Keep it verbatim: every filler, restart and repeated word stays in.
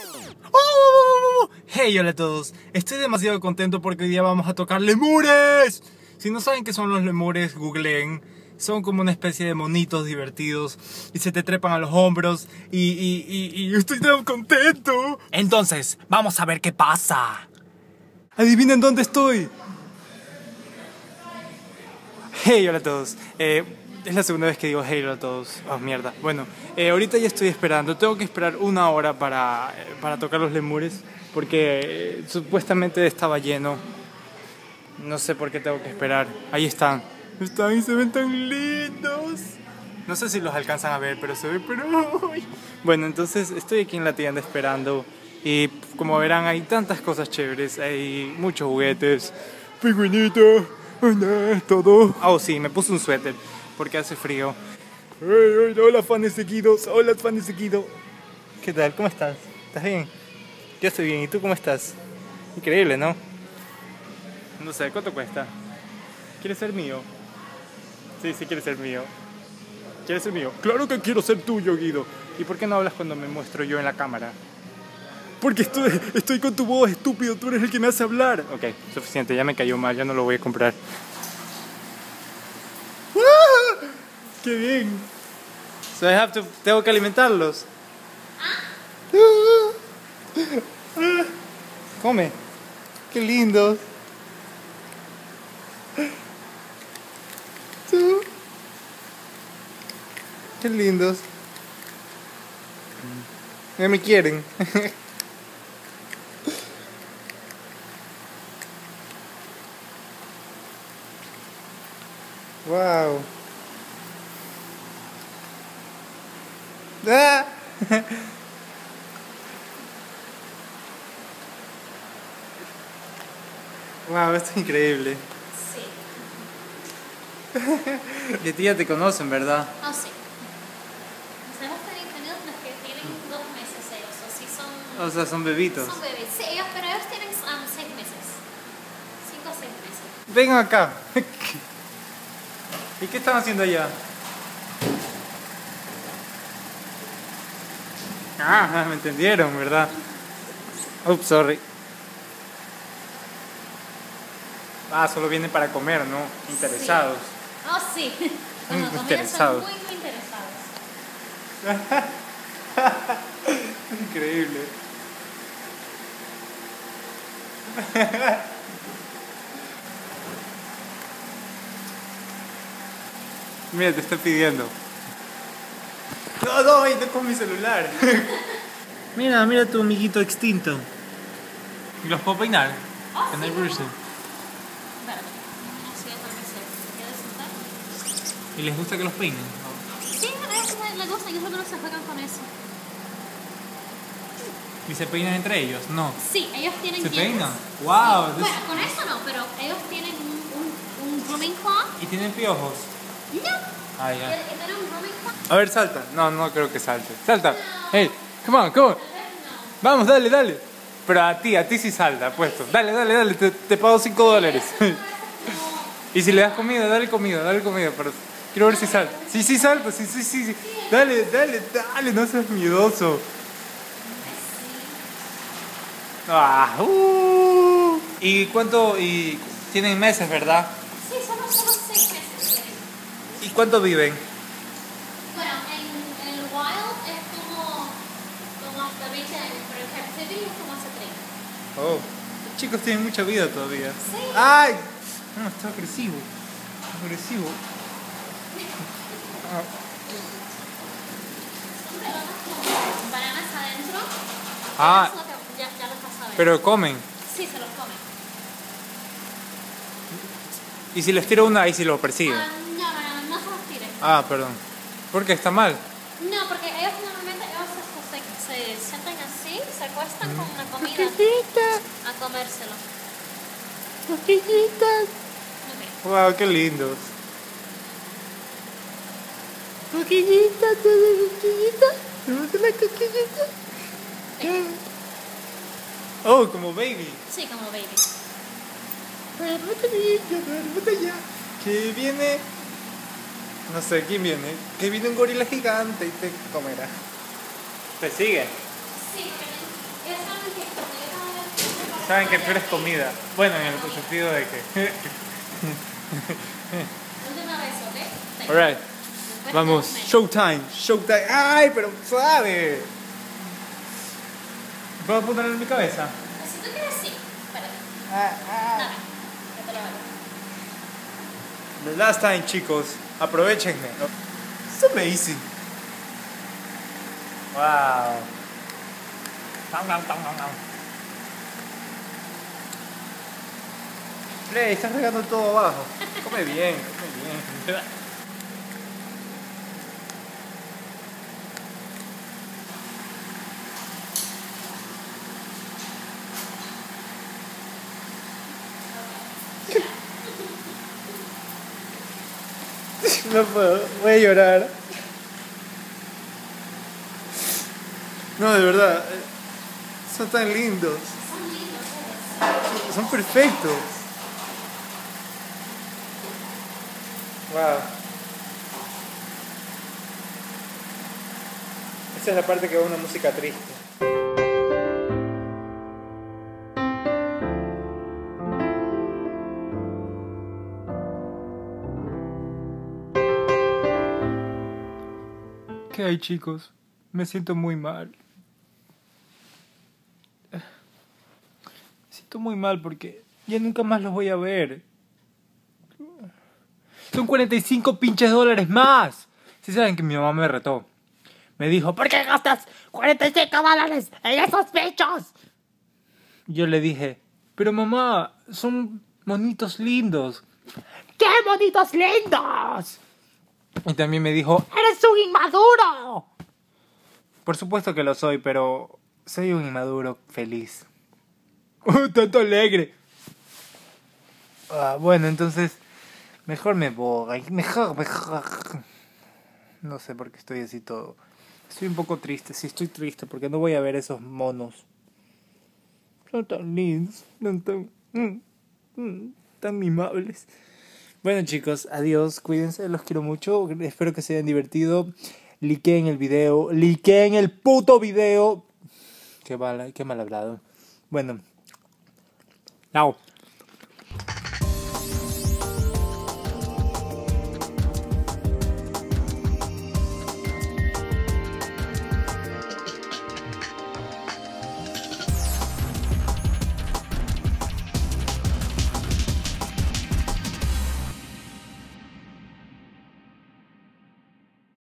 ¡Oh! Hey, hola a todos. Estoy demasiado contento porque hoy día vamos a tocar lemures. Si no saben qué son los lemures, googleen. Son como una especie de monitos divertidos y se te trepan a los hombros y, y, y, y estoy tan contento. Entonces, vamos a ver qué pasa. Adivinen dónde estoy. Hey, hola a todos. Eh, es la segunda vez que digo hey, hola a todos. Oh, mierda. Bueno, eh, ahorita ya estoy esperando. Tengo que esperar una hora para, eh, para tocar los lemures porque eh, supuestamente estaba lleno. No sé por qué tengo que esperar. Ahí están. Están y se ven tan lindos. No sé si los alcanzan a ver, pero se ven pero... Bueno, entonces estoy aquí en la tienda esperando. Y como verán, hay tantas cosas chéveres. Hay muchos juguetes. Pingüinitos. Todo. Oh, sí, me puse un suéter porque hace frío. Hey, hey, hola, fans seguidos. Hola, fans seguidos. ¿Qué tal? ¿Cómo estás? ¿Estás bien? Yo estoy bien. ¿Y tú cómo estás? Increíble, ¿no? No sé, ¿cuánto cuesta? ¿Quieres ser mío? Sí, sí, quieres ser mío. ¿Quieres ser mío? Claro que quiero ser tuyo, Guido. ¿Y por qué no hablas cuando me muestro yo en la cámara? Porque estoy, estoy con tu voz, estúpido. Tú eres el que me hace hablar. Ok, suficiente. Ya me cayó mal. Ya no lo voy a comprar. ¡Ah! ¡Qué bien! So I have to, tengo que alimentarlos. ¿Ah? Ah. Come. ¡Qué lindos! ¿Tú? ¡Qué lindos! Ya me quieren. Wow. ¡Ah! Wow, esto es increíble. Sí. Y a ti ya te conocen, ¿verdad? Oh, sí. Hemos tenido los que tienen dos meses ellos, o sí son... O sea, son bebitos. Son bebés, sí, ellos, pero ellos tienen um, seis meses. Cinco o seis meses. Vengan acá. ¿Y qué están haciendo allá? Ah, me entendieron, ¿verdad? Ups, sorry. Ah, solo vienen para comer, ¿no? Interesados. Sí. Oh, sí. Con la comida Interesados. son muy, muy interesados. Increíble. Mira, te está pidiendo. No, no, y no con mi celular. Mira, mira tu amiguito extinto. ¿Y los puedo peinar? Oh, Can sí, I brush them? Espérate. Así es, porque se quieres sentar. ¿Y les gusta que los peinen? Sí, a ellos les gusta, yo creo que se juegan con eso. ¿Y se peinan entre ellos? No. Sí, ellos tienen ¿Se dientes. peinan? Wow. Sí. This... Bueno, con eso no, pero ellos tienen un, un, un grooming claw. ¿Y tienen piojos? No. Ah, Y ya. tienen un grooming claw. A ver, salta. No, no creo que salte. Salta. Hey, come on, come on. Vamos, dale, dale. Pero a ti, a ti sí salta, puesto. Dale, dale, dale, te, te pago cinco dólares. Y si le das comida, dale comida, dale comida. Pero quiero ver si salta. Sí, sí, salta, sí, sí, sí. sí. Dale, dale, dale, no seas miedoso. Ah, uh. ¿Y cuánto? Y tienen meses, ¿verdad? Sí, solo, solo seis meses. ¿Y cuánto viven? Bueno, en, en el wild es como, como hasta veinte años, pero en captivity es como hace treinta. Oh, los chicos tienen mucha vida todavía. Sí. ¡Ay! No, está agresivo. Agresivo. Ah. Son pelotas con bananas adentro. Ah. Eso es lo que ya, ya los vas a ver. Pero comen. Sí, se los comen. Y si les tiro una, ahí sí lo persiguen. Ah, no, no, no, no se los tires. Ah, perdón. ¿Por qué está mal? No, porque ellos normalmente ellos se, se, se sientan así, se acuestan con la comida a comérselo. Coquillitas. Okay. Wow, qué lindos. Coquillitas, coquillitas. ¿Te gusta la coquillita? Oh, como baby. Sí, como baby. Que viene. No sé quién viene. Que viene un gorila gigante y te comerá. ¿Te sigue? Sí, Saben que el peor es comida. Bueno, en el sentido de que... Última vez, ¿ok? Alright. Después Vamos, te comes. showtime, showtime. ¡Ay, pero suave! ¿Puedo ponerlo en mi cabeza? Si tú quieres, sí. Espérate. Ah, ah. Nada. Ya te lo hago. The last time, chicos. Aprovechenme. It's amazing. Wow. Nom, nom, nom, nom, nom. Play, estás regando todo abajo. Come bien, come bien. No puedo, voy a llorar. No, de verdad, eh, son tan lindos. Son lindos, ¿sabes? Son perfectos. Wow. Esa es la parte que va una música triste. ¿Qué hay, chicos? Me siento muy mal. Me siento muy mal porque ya nunca más los voy a ver. Son cuarenta y cinco pinches dólares más. Si saben que mi mamá me retó. Me dijo, ¿por qué gastas cuarenta y cinco dólares en esos bichos? Yo le dije, pero mamá, son monitos lindos. ¿Qué monitos lindos? Y también me dijo, ¡eres un inmaduro! Por supuesto que lo soy, pero soy un inmaduro feliz. ¡Oh, tanto alegre! Ah, bueno, entonces, mejor me voy. Mejor, mejor. No sé por qué estoy así todo. Estoy un poco triste, sí, estoy triste porque no voy a ver esos monos. Son tan lindos, son tan, mm, mm, tan mimables. Bueno, chicos, adiós, cuídense, los quiero mucho, espero que se hayan divertido. Likeen el video, likeen el puto video. Qué mal, qué mal hablado. Bueno, chao.